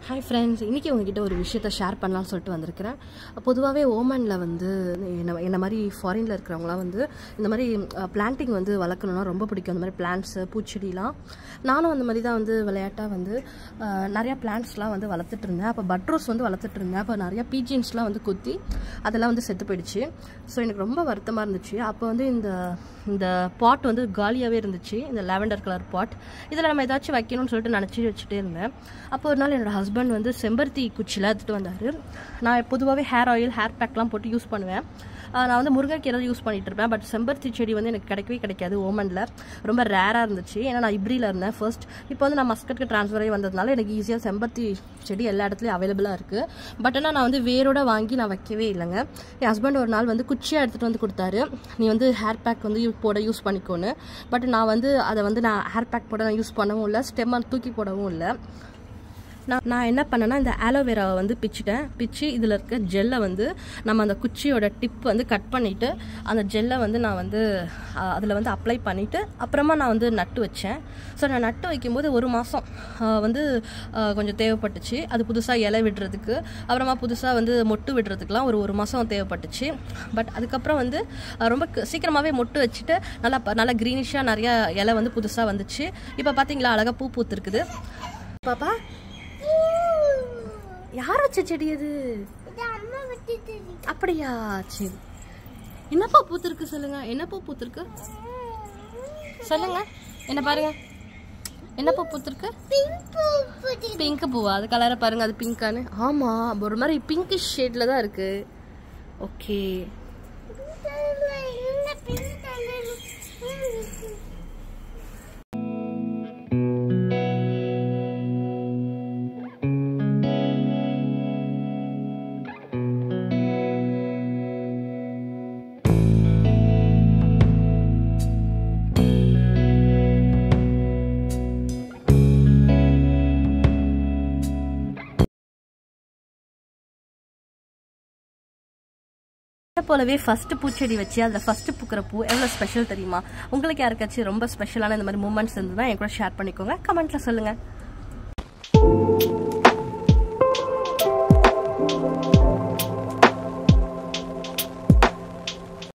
Hi friends, இன்னைக்கு உங்ககிட்ட ஒரு விஷயத்தை ஷேர் பண்ணலாம்னு சொல்லிட்டு வந்திருக்கிறேன். பொதுவாகவே ஓமனில் வந்து என்ன மாதிரி ஃபாரினில் இருக்கிறவங்களாம் வந்து இந்த மாதிரி பிளான்டிங் வந்து வளர்க்கணுன்னா ரொம்ப பிடிக்கும். அந்த மாதிரி பிளான்ட்ஸு பூச்செடிலாம் நானும் அந்த மாதிரி தான் வந்து விளையாட்டாக வந்து நிறையா பிளான்ட்ஸ்லாம் வந்து வளர்த்துட்டு இருந்தேன். அப்போ பட்ரோஸ் வந்து வளர்த்துட்டு இருந்தேன். அப்போ நிறையா பீஜின்ஸ்லாம் வந்து குத்தி அதெல்லாம் வந்து செத்து போயிடுச்சு. ஸோ எனக்கு ரொம்ப வருத்தமாக இருந்துச்சு. அப்போ வந்து இந்த பாட் வந்து காலியாகவே இருந்துச்சு, இந்த லாவெண்டர் கலர் பாட். இதில் நம்ம ஏதாச்சும் வைக்கணும்னு சொல்லிட்டு நினச்சி வச்சுட்டே இருந்தேன். அப்போ ஒரு நாள் என்னோடய ஹஸ்பண்ட் வந்து செம்பருத்தி குச்சியில் எடுத்துகிட்டு வந்தார். நான் பொதுவாகவே ஹேர் ஆயில் ஹேர் பேக்லாம் போட்டு யூஸ் பண்ணுவேன். நான் வந்து முருங்கைக்கீரை யூஸ் பண்ணிகிட்டு இருப்பேன். பட் செம்பருத்தி செடி வந்து எனக்கு கிடைக்காது ஓமனில். ரொம்ப ரேராக இருந்துச்சு. ஏன்னா நான் இப்ரியில் இருந்தேன் ஃபர்ஸ்ட். இப்போ வந்து நான் மஸ்கட்க்கு ட்ரான்ஸ்ஃபர் ஆகி வந்ததுனால எனக்கு ஈஸியாக செம்பருத்தி செடி எல்லா இடத்துலையும் அவைலபிளாக இருக்குது. பட் ஆனால் நான் வந்து வேரோட வாங்கி நான் வைக்கவே இல்லைங்க. என் ஹஸ்பண்ட் ஒரு நாள் வந்து குச்சியாக எடுத்துகிட்டு வந்து கொடுத்தாரு. நீ வந்து ஹேர் பேக் வந்து போட யூஸ் பண்ணிக்கோன்னு. பட் நான் வந்து அதை வந்து நான் ஹேர் பேக் போட நான் யூஸ் பண்ணவும் இல்லை, ஸ்டெம்மை தூக்கி போடவும் இல்லை. நான் என்ன பண்ணேன்னா இந்த ஆலோவேராவை வந்து பிச்சு இதில் இருக்க ஜெல்லை வந்து நம்ம அந்த குச்சியோட டிப் வந்து கட் பண்ணிவிட்டு அந்த ஜெல்லை வந்து நான் வந்து அதில் வந்து அப்ளை பண்ணிவிட்டு அப்புறமா நான் வந்து நட்டு வச்சேன். ஸோ நான் நட்டு வைக்கும்போது ஒரு மாதம் வந்து கொஞ்சம் தேவைப்பட்டுச்சு. அது புதுசாக இலை விடுறதுக்கு, அப்புறமா புதுசாக வந்து மொட்டு விடுறதுக்குலாம் ஒரு மாதம் தேவைப்பட்டுச்சு. பட் அதுக்கப்புறம் வந்து ரொம்ப சீக்கிரமாகவே மொட்டு வச்சுட்டு நல்லா க்ரீனிஷாக நிறையா இலை வந்து புதுசாக வந்துச்சு. இப்போ பார்த்தீங்களா அழகாக பூ பூத்துருக்குது. பாப்பா யார் வச்ச செடி அது? அப்படியா? சரி, என்னப்பா பூத்திருக்கு சொல்லுங்க. என்னப்பா பூத்திருக்கு சொல்லுங்க. என்ன பாருங்க, என்னப்பா பூத்திருக்கு? பிங்க் பூவா? அது கலரை பாருங்க, அது பிங்கானு. ஆமா, ஒரு மாதிரி பிங்க் ஷேட்ல தான் இருக்கு. ஓகே, போலவே ஃபர்ஸ்ட் பூச்செடி வச்சு அதில் ஃபர்ஸ்ட் பூக்கிற பூ எவ்வளோ ஸ்பெஷல் தெரியுமா? உங்களுக்கு யாருக்காச்சும் ரொம்ப ஸ்பெஷலான இந்த மாதிரி மூமெண்ட்ஸ் இருந்ததுன்னா என் கூட ஷேர் பண்ணிக்கோங்க, கமெண்ட்ல சொல்லுங்க.